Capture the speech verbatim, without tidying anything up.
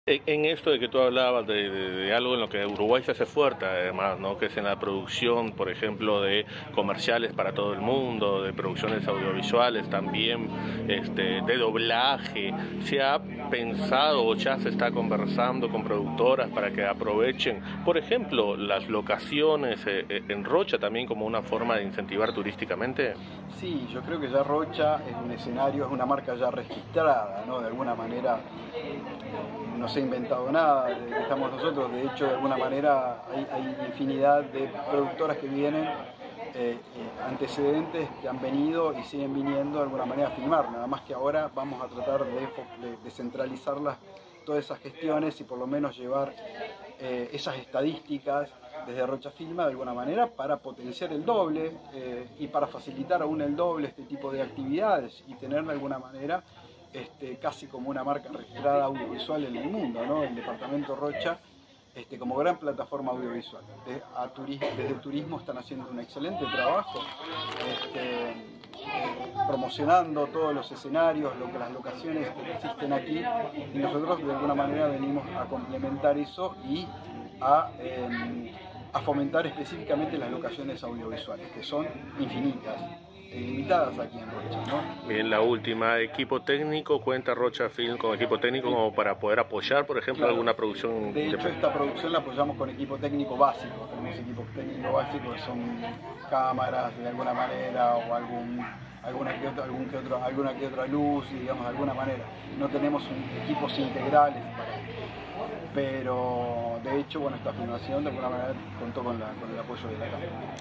En en esto de que tú hablabas de, de- de algo en lo que Uruguay se hace fuerte, además, ¿no? Que es en la producción, por ejemplo, de comerciales para todo el mundo, de producciones audiovisuales también, este, de doblaje. ¿Se ha pensado o ya se está conversando con productoras para que aprovechen, por ejemplo, las locaciones eh, eh, en Rocha también como una forma de incentivar turísticamente? Sí, yo creo que ya Rocha es un escenario, es una marca ya registrada, ¿no? De alguna manera no se ha inventado nada, estamos nosotros, de hecho de alguna manera hay, hay infinidad de productoras que vienen, eh, eh, antecedentes que han venido y siguen viniendo de alguna manera a filmar, nada más que ahora vamos a tratar de, de, de centralizarlas todas esas gestiones y por lo menos llevar eh, esas estadísticas desde Rocha Filma de alguna manera para potenciar el doble eh, y para facilitar aún el doble este tipo de actividades y tener de alguna manera este, casi como una marca registrada audiovisual en el mundo, ¿no? El departamento Rocha este, como gran plataforma audiovisual. De, a turis, desde el turismo están haciendo un excelente trabajo, este, promocionando todos los escenarios, lo, las locaciones que existen aquí, y nosotros de alguna manera venimos a complementar eso y a, eh, a fomentar específicamente las locaciones audiovisuales, que son infinitas e ilimitadas aquí en Rocha, ¿no? Bien, la última, equipo técnico, ¿cuenta Rocha Film con equipo técnico como para poder apoyar, por ejemplo, Claro. alguna producción? De hecho, esta producción la apoyamos con equipo técnico básico. Tenemos equipo técnico básico que son cámaras de alguna manera o algún, alguna, que otra, algún que otro, alguna que otra luz, digamos, de alguna manera. No tenemos un, equipos integrales para pero de hecho, bueno, esta filmación de alguna manera contó con, la, con el apoyo de la cámara.